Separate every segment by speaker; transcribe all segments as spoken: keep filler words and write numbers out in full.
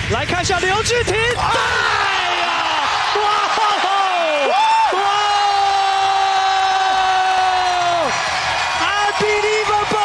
Speaker 1: 来看一下刘俊廷，哎呀，哇哇 ，unbelievable！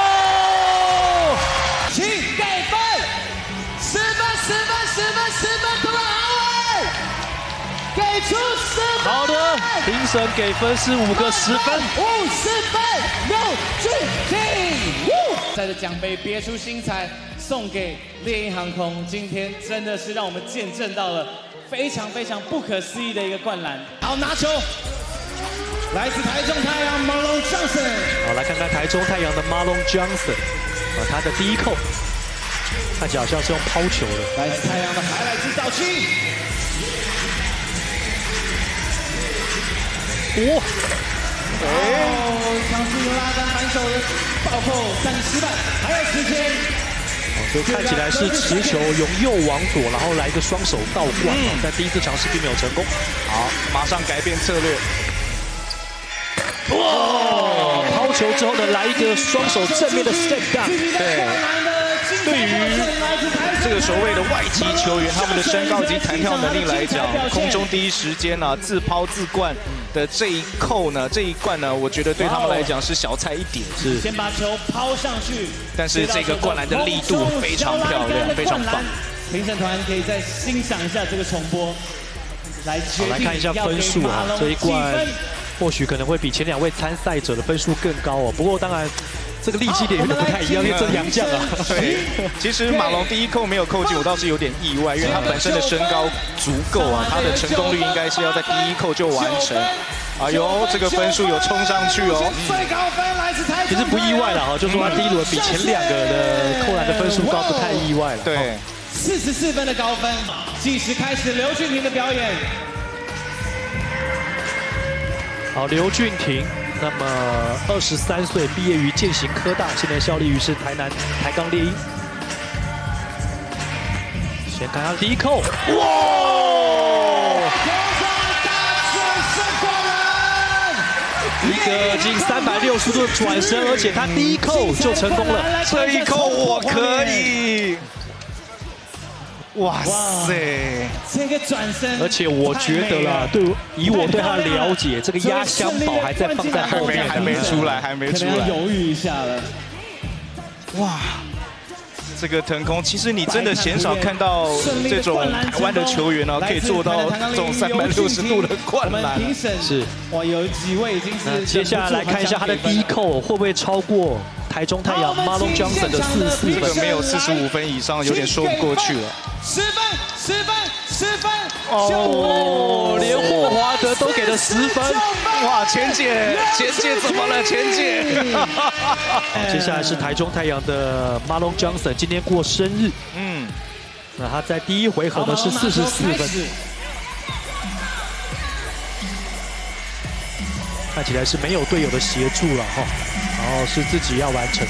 Speaker 2: 请给分，十分，十分，十分，十分，都好位，给出十分。
Speaker 1: 好的，评审给分是五个十分，
Speaker 2: 五十分，刘俊廷。带着奖杯别出心裁，送给猎鹰航空。今天真的是让我们见证到了非常非常不可思议的一个灌篮。好，拿球，来自台中太阳 Marlon Johnson。
Speaker 1: 好，来看看台中太阳的 Marlon Johnson， 啊，他的第一扣看起来好像是用抛球的。
Speaker 2: 来自太阳的海来制造器。
Speaker 1: 哇！
Speaker 2: 哦，尝试用拉杆反手的暴扣，但是失败，还有时间。
Speaker 1: 所以看起来是持球由右往左，然后来一个双手倒灌，嗯、但第一次尝试并没有成功。
Speaker 3: 好，马上改变策略。
Speaker 1: 哇！抛球之后呢，来一个双手正面的 step down。
Speaker 3: 对，对于这个所谓的外籍球员，他们的身高以及弹跳能力来讲，空中第一时间呢、啊、自抛自灌的这一扣呢，这一灌呢，我觉得对他们来讲是小菜一碟。
Speaker 2: 是，先把球抛上去，
Speaker 3: 但是这个灌篮的力度非常漂亮，非常棒。
Speaker 2: 评审团可以再欣赏一下这个重播，来决定
Speaker 1: 来看一下分数啊，这一灌或许可能会比前两位参赛者的分数更高哦。不过当然。这个力气点有点不太一样，因为这洋将啊。
Speaker 3: 对，其实马龙第一扣没有扣进，我倒是有点意外，因为他本身的身高足够啊，他的成功率应该是要在第一扣就完成。哎呦，这个分数有冲上去哦。
Speaker 2: 最高分来自台中。
Speaker 1: 其实不意外了哈，就说他第一轮比前两个的扣篮的分数高，不太意外了。
Speaker 3: 对，
Speaker 2: 四十四分的高分，计时开始，刘俊廷的表演。
Speaker 1: 好，刘俊廷。那么，二十三岁，毕业于健行科大，现在效力于是台南台钢猎鹰。先看他第一扣，哇！一个近三百六十度的转身，而且他第一扣就成功了。
Speaker 3: 这一扣我可以。哇塞！
Speaker 2: 这个转身，
Speaker 1: 而且我觉得啦，对，以我对他的了解，这个压箱宝还在放在后面，
Speaker 3: 还没出来，还没出来，
Speaker 2: 犹豫一下了。
Speaker 3: 哇！这个腾空，其实你真的鲜少看到这种台湾的球员呢，可以做到这种三百六十度的灌篮。
Speaker 1: 是，
Speaker 2: 哇，有几位已经是。
Speaker 1: 接下来来看一下他的第一扣会不会超过台中太阳 Marlon Johnson 的四十四分？
Speaker 3: 这个没有四十五分以上，有点说不过去了。
Speaker 2: 十分，十分，十分。
Speaker 1: 哦，连霍华德都给了十分。
Speaker 3: 哇，钱姐，钱姐怎么了？钱姐。
Speaker 1: 接下来是台中太阳的 Marlon Johnson， 今天过生日。
Speaker 3: 嗯，
Speaker 1: 那他在第一回合呢是四十四分，看起来是没有队友的协助了哈，然后是自己要完成。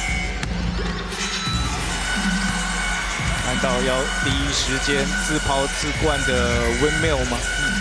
Speaker 3: 难道要第一时间自抛自灌的 windmill 吗？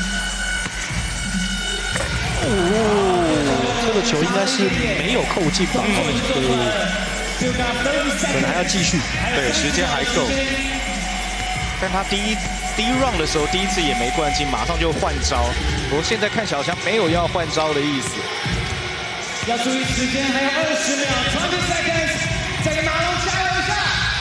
Speaker 1: 哦，这个球应该是没有扣进吧？对，可能还要继续。
Speaker 3: 对，时间还够。但他第一第一 round 的时候，第一次也没灌进，马上就换招。不过现在看起来好像没有要换招的意思。
Speaker 2: 要注意时间，还有二十秒 ，twenty seconds， 再给马龙加油一下。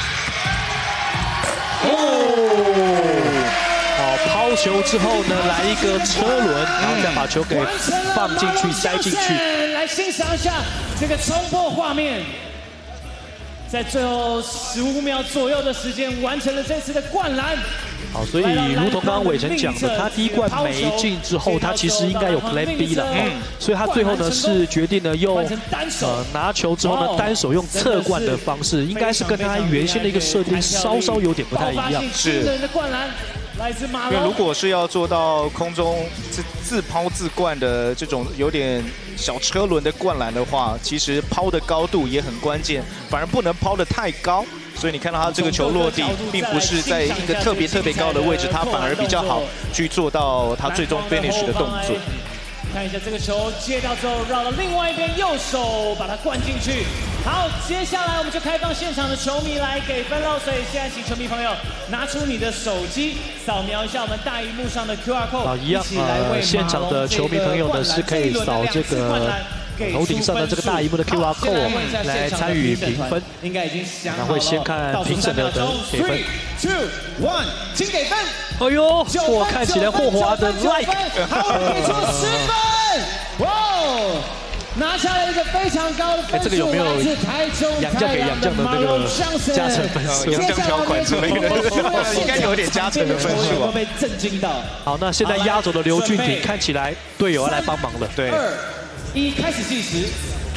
Speaker 1: 哦，好，抛球之后呢，来一个车轮，然后再把球给放进去、塞进去。
Speaker 2: 来欣赏一下这个冲破画面，在最后十五秒左右的时间完成了这次的灌篮。
Speaker 1: 好，所以如同刚刚伟成讲的，他第一灌没进之后，他其实应该有 Plan B 了，嗯，所以他最后呢是决定呢用呃拿球之后呢单手用侧灌的方式，应该是跟他原先的一个设定稍稍有点不太一样。
Speaker 3: 是。因为如果是要做到空中自自抛自灌的这种有点小车轮的灌篮的话，其实抛的高度也很关键，反而不能抛得太高。所以你看到他这个球落地，并不是在一个特别特别高的位置，他反而比较好去做到他最终 finish 的动作。
Speaker 2: 看一下这个球接到之后，绕到另外一边，右手把它灌进去。 好，接下来我们就开放现场的球迷来给分喽。所以现在请球迷朋友拿出你的手机，扫描一下我们大荧幕上的 Q R code，
Speaker 1: 好，一样。呃，现场的球迷朋友呢是可以扫这个头顶上的这个大荧幕的 Q R code 来参与评分。
Speaker 2: 应该已经想好了。
Speaker 1: 那会先看评审的给分。
Speaker 2: Two, one， 请给分。
Speaker 1: 哎呦，我看起来霍华的 like，
Speaker 2: 好，给出十分。哇！拿下了一个非常高的分数，
Speaker 1: 这个有没有杨绛给杨绛的那个加成分数？
Speaker 3: 杨绛条款之类的，应该有点加成的分数啊。
Speaker 2: 被震惊到。
Speaker 1: 好，那现在压轴的刘俊廷看起来队友要来帮忙了。
Speaker 3: 对，
Speaker 2: 二一，开始计时。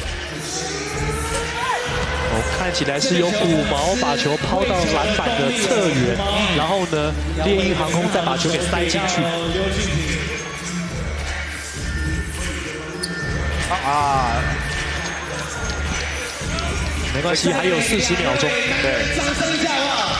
Speaker 1: 哦，看起来是由古毛把球抛到篮板的侧缘，然后呢，猎鹰航空再把球给塞进去。
Speaker 3: 啊，
Speaker 1: 没关系，还有四十秒钟。
Speaker 3: 对，
Speaker 2: 掌声一下好不好？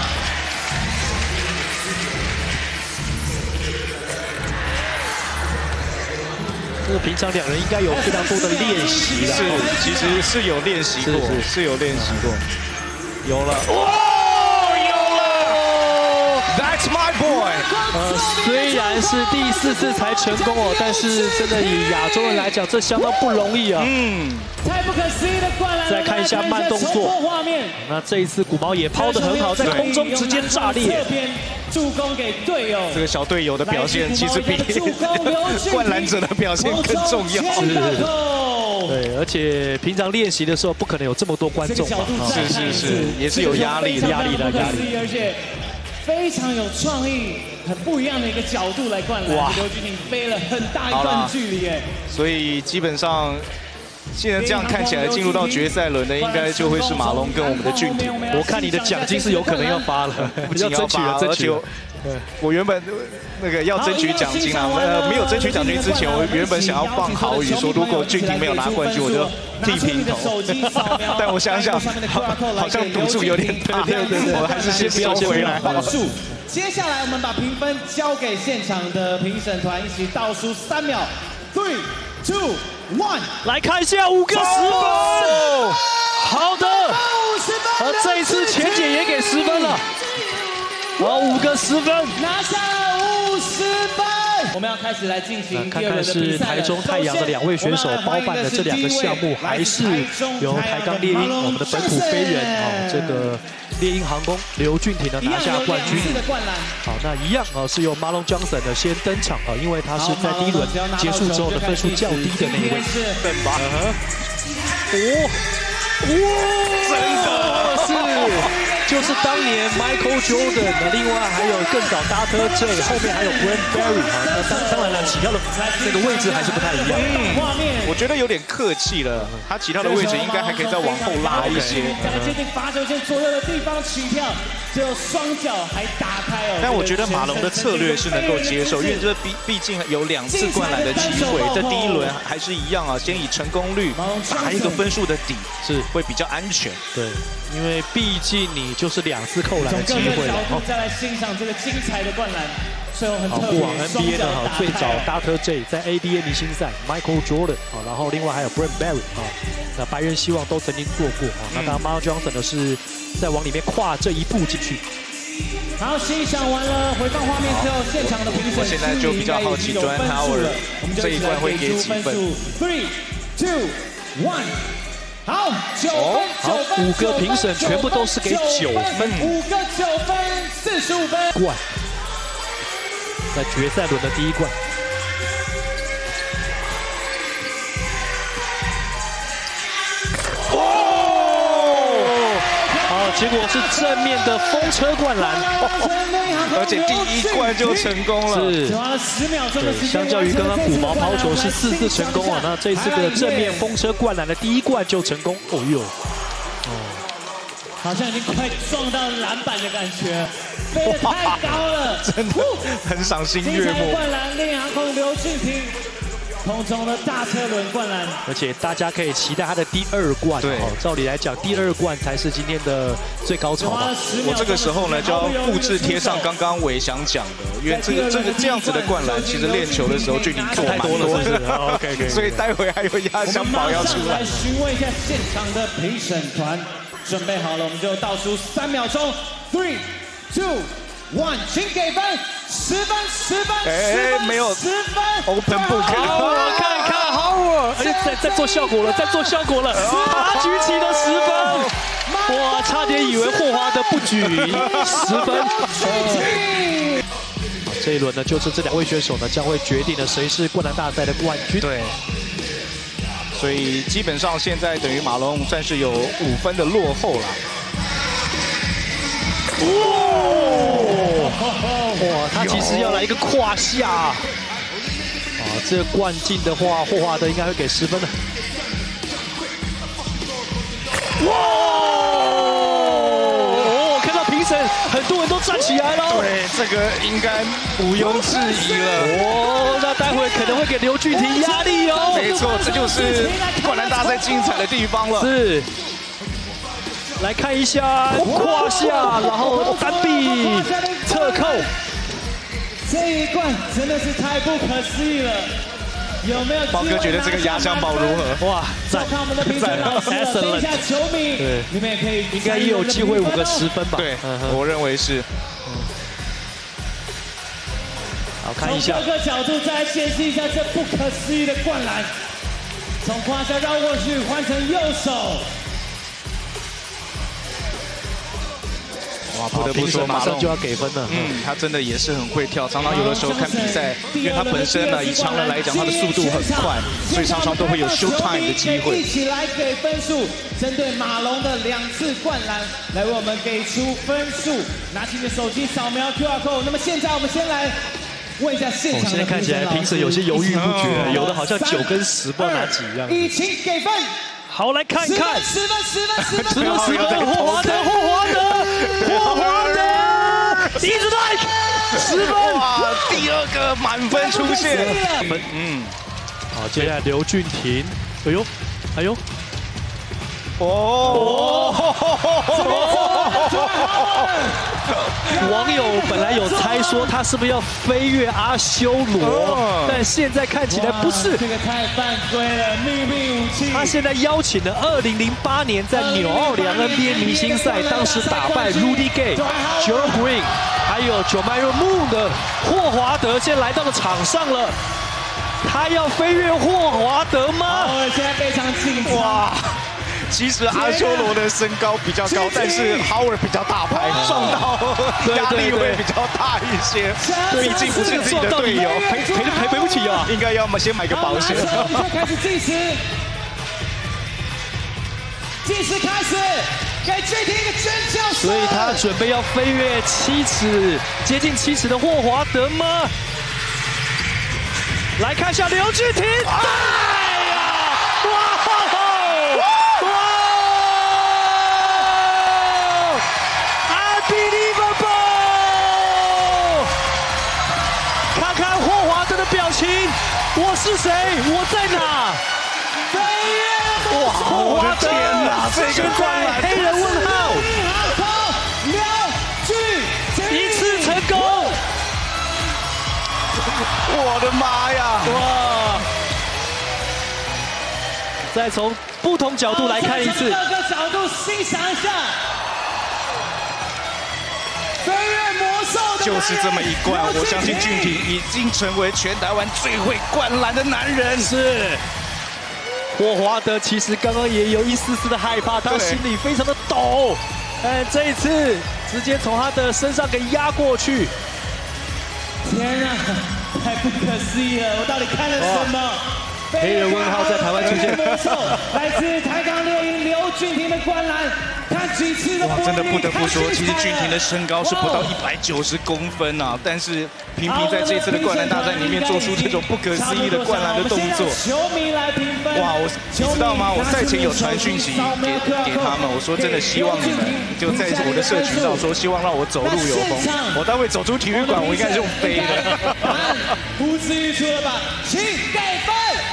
Speaker 1: 这个平常两人应该有非常多的练习了。
Speaker 3: 是，其实是有练习过，是是有练习过，有了。That's my boy。
Speaker 1: 呃，虽然是第四次才成功哦，但是真的以亚洲人来讲，这相当不容易啊。
Speaker 2: 嗯。太不可思议的灌篮！
Speaker 1: 再看一下慢动作画面。那这一次古毛也抛得很好，在空中直接炸裂。
Speaker 2: 助攻给队友。
Speaker 3: 这个小队友的表现其实比灌篮者的表现更重要。
Speaker 1: 对，而且平常练习的时候不可能有这么多观众嘛。
Speaker 3: 是是是，也是有压力的，
Speaker 1: 压力的压力。
Speaker 2: 而且。非常有创意，很不一样的一个角度来灌篮。哇！刘俊廷飞了很大一段距离哎。
Speaker 3: 所以基本上，现在这样看起来，进入到决赛轮的应该就会是马龙跟我们的俊廷。
Speaker 1: 我看你的奖金是有可能要发了，
Speaker 3: 不仅要发，而且我原本那个要争取奖金啊，呃，没有争取奖金之前，我原本想要放豪语说，如果俊廷没有拿冠军，我就剃平头。但我想想，好像赌注有点大，对对对，我还是先不要回来。
Speaker 2: 接下来我们把评分交给现场的评审团，一起倒数三秒 ，three, two, one，
Speaker 1: 来看一下五个十分。好的，而这一次钱姐也给十分了。好，五个十分，
Speaker 2: 拿下了五十分。我们要开始来进行
Speaker 1: 看看是台中太阳的两位选手包办的这两个项目，还是由台钢猎鹰我们的本土飞人啊，这个猎鹰航空刘俊廷呢拿下冠军。好，那一样啊是由 Marlon Johnson 呢先登场啊，因为他是在第一轮结束之后的分数较低的那一位。
Speaker 3: 笨吧？
Speaker 1: 哦，哇，真的是。就是当年 Michael Jordan， 另外还有更早 Doctor J， 后面还有 Brent Barry 啊，那当当然了，起跳的那个位置还是不太一样。
Speaker 3: 嗯，我觉得有点客气了，他起跳的位置应该还可以再往后拉一些。
Speaker 2: 在接近罚球线左右的地方起跳，只有双脚还打开哦。
Speaker 3: 但我觉得马龙的策略是能够接受，因为这毕毕竟有两次灌篮的机会，这第一轮还是一样啊，先以成功率打一个分数的底，是会比较安全。
Speaker 1: 对。因为毕竟你就是两次扣篮的机会了。
Speaker 2: 再来欣赏这个精彩的灌篮，最后很特别。
Speaker 1: 过往 N B A 呢，哈，最早 Doctor J 在 A B A 明星赛 ，Michael Jordan 啊，然后另外还有 Brent Barry 啊，那白人希望都曾经做过啊。那当然 Marlon Johnson 呢是在往里面跨这一步进去。
Speaker 2: 好，欣赏完了回放画面之后，现场的评审
Speaker 3: 我现在就比较好奇 Dwight Howard 这一关会给几分
Speaker 2: ？Three, two, one。好，九分，九分，
Speaker 1: 五个评审全部都是给九分，
Speaker 2: 五个九分，四十五分。
Speaker 1: 冠，在决赛轮的第一冠。哦，好，结果是正面的风车灌篮，
Speaker 3: 而且第一冠就成功了。
Speaker 1: 是，
Speaker 2: 只花了十秒钟的时间。
Speaker 1: 相较于刚刚古毛抛球是四次成功啊，那这次的正面风车灌篮的第一冠就成功。哦呦，哦，
Speaker 2: 好像已经快撞到篮板的感觉，飞得太高了，
Speaker 3: 真的很赏心悦目。
Speaker 2: 灌篮，猎鹰航空刘俊廷。 空中的大车轮灌篮，
Speaker 1: 而且大家可以期待他的第二冠。对，照理来讲，第二冠才是今天的最高潮吧。
Speaker 3: 我这个时候呢，就要复制贴上刚刚伟翔讲的，因为这个这个这样子的灌篮，其实练球的时候就已经做蛮多了，是不是 ？OK， 所以待会还有压箱宝要出来。
Speaker 2: 来询问一下现场的评审团，准备好了，我们就倒数三秒钟 ，three, two, one， 请给分。 十分，十分，哎，
Speaker 3: 没有
Speaker 2: 十分
Speaker 3: ，open book，
Speaker 1: 好，看看 Howard， 而且在在做效果了，在做效果了，他举起了十分，哇，差点以为霍华德不举十分。这一轮呢，就是这两位选手呢，将会决定了谁是灌篮大赛的冠军。
Speaker 3: 对，所以基本上现在等于马龙算是有五分的落后了。
Speaker 1: 哇，他其实要来一个胯下啊！这个灌进的话，霍华德应该会给十分的。哇！哦，看到评审很多人都站起来了。
Speaker 3: 对，这个应该毋庸置疑了。
Speaker 1: 哦，那待会可能会给刘俊廷压力哦。
Speaker 3: 没错，这就是灌篮大赛精彩的地方了。
Speaker 1: 是。 来看一下胯下，然后单臂侧扣，
Speaker 2: 这一冠真的是太不可思议了。有没有？
Speaker 3: 宝哥觉得这个压箱宝如何？
Speaker 1: 哇，赞！
Speaker 2: 看我们的评审老师了，等一下球迷，对，你们也可以，
Speaker 1: 应该也有机会五个十分吧？
Speaker 3: 对，我认为是。
Speaker 1: 好，看一下。
Speaker 2: 从各个角度再来显示一下这不可思议的灌篮，从胯下绕过去，换成右手。
Speaker 3: 哇，不得不说，
Speaker 1: 马上就要给分了。
Speaker 3: 嗯，他真的也是很会跳。常常有的时候看比赛，因为他本身呢，以常人来讲，他的速度很快，所以常常都会有 show time 的机会。
Speaker 2: 一起来给分数，针对马龙的两次灌篮，来为我们给出分数。拿起你的手机扫描 Q R code。那么现在我们先来问一下现场的评审老师。
Speaker 1: 现在看起来评审有些犹豫不决，有的好像九跟十，不知道哪几样。
Speaker 2: 一起给分。
Speaker 1: 好，来看一看，
Speaker 2: 十分，十分，十分，
Speaker 1: 十分，十分，霍华德，霍华德，霍华德，一直来，十分，
Speaker 3: 哇，第二个满分出现，
Speaker 1: 分，嗯，好，接下来刘俊廷，哎呦，哎呦，哦，网友本来有猜说他是不是要飞跃阿修罗，但现在看起来不是。
Speaker 2: 这个太犯规了，秘密武器。
Speaker 1: 他现在邀请了二零零八年在纽奥良 N B A 明星赛，当时打败 Rudy Gay、Gerald Green 还有 Jermaine Moon 的霍华德，现在来到了场上了。他要飞跃霍华德吗？
Speaker 2: 现在非常紧张。哇！
Speaker 3: 其实阿修罗的身高比较高，但是 Howard 比较大牌，撞到压力会比较大一些。毕竟不是自己的队友，
Speaker 1: 赔赔赔赔不起啊！
Speaker 3: 应该要么先买个保险。
Speaker 2: 开始计时，计时开始，给俊廷一个尖叫声。
Speaker 1: 所以他准备要飞跃七尺，接近七尺的霍华德吗？来看一下刘俊廷。 表情，我是谁？我在哪？
Speaker 2: 飞跃！
Speaker 3: 哇！我的天哪！这个灌篮，
Speaker 1: 黑人问号。
Speaker 2: 刘俊廷
Speaker 1: 一次成功！
Speaker 3: 我的妈呀！哇！
Speaker 1: 再从不同角度来看一次。
Speaker 2: 各个角度欣赏一下。
Speaker 3: 就是这么一灌，我相信俊廷已经成为全台湾最会灌篮的男人。
Speaker 1: 是，霍华德其实刚刚也有一丝丝的害怕，他心里非常的抖，但这一次直接从他的身上给压过去。
Speaker 2: 天啊，太不可思议了！我到底看了什么？
Speaker 1: 黑人问号在台湾出现。
Speaker 2: 来自台港猎鹰刘俊廷的灌篮。 看几次的
Speaker 3: 哇，真的不得不说，其实俊廷的身高是不到一百九十公分啊，但是频频在这次的灌篮大赛里面做出这种不可思议的灌篮的动作。
Speaker 2: 球迷来评分。
Speaker 3: 哇，我你知道吗？我赛前有传讯息给给他们，我说真的希望你们就在我的社群上说，希望让我走路有风。我待会走出体育馆，我应该是用飞的。
Speaker 2: 呼之欲出了吧？请给分。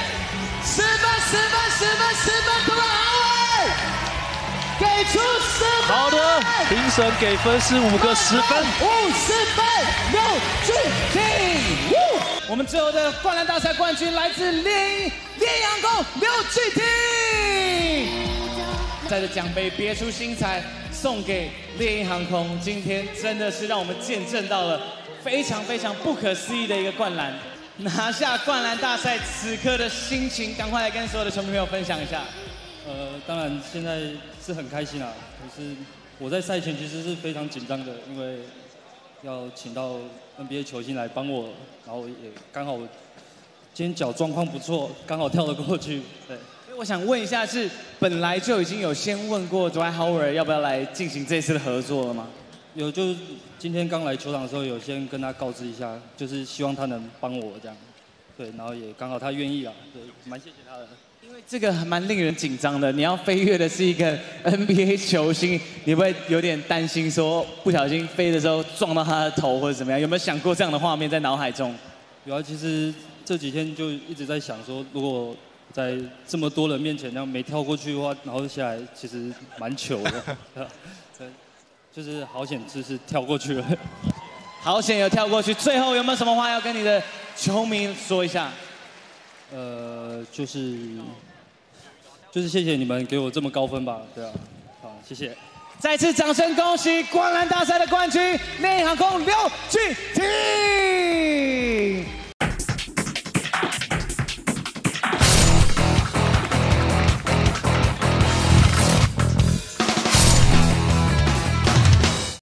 Speaker 2: 十分，十分，十分，突然好位，给出十分。
Speaker 1: 好的，评审给分是五个十分，
Speaker 2: 五十分，刘俊廷。我们最后的灌篮大赛冠军来自猎鹰猎阳宫刘俊廷，带着奖杯别出心裁，送给猎鹰航空。今天真的是让我们见证到了非常非常不可思议的一个灌篮，拿下灌篮大赛此刻的心情，赶快来跟所有的球迷朋友分享一下。
Speaker 4: 呃，当然现在是很开心啊，可是我在赛前其实是非常紧张的，因为要请到 N B A 球星来帮我，然后也刚好今天脚状况不错，刚好跳得过去。对，
Speaker 2: 所以我想问一下，是本来就已经有先问过 Dwight Howard 要不要来进行这次的合作了吗？
Speaker 4: 有，就是今天刚来球场的时候，有先跟他告知一下，就是希望他能帮我这样。对，然后也刚好他愿意啊，对，蛮谢谢他的。
Speaker 2: 因为这个还蛮令人紧张的，你要飞跃的是一个 N B A 球星，你会不会有点担心说不小心飞的时候撞到他的头或者怎么样？有没有想过这样的画面在脑海中？
Speaker 4: 有啊，其实这几天就一直在想说，如果在这么多人面前那样没跳过去的话，然后下来其实蛮糗的，对，就是好险，就是跳过去了。
Speaker 2: 好险有跳过去。最后有没有什么话要跟你的球迷说一下？
Speaker 4: 呃，就是就是谢谢你们给我这么高分吧，对啊，好，谢谢。
Speaker 2: 再次掌声恭喜灌篮大赛的冠军猎鹰航空刘俊廷。